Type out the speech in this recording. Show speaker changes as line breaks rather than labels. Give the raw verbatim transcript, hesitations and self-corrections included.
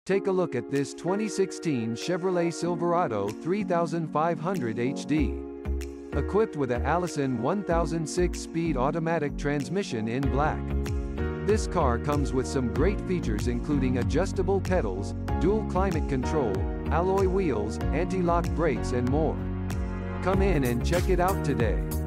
Take a look at this twenty sixteen Chevrolet Silverado thirty-five hundred H D. Equipped with a Allison one thousand six-speed automatic transmission in black. This car comes with some great features including adjustable pedals, dual climate control, alloy wheels, anti-lock brakes and more. Come in and check it out today.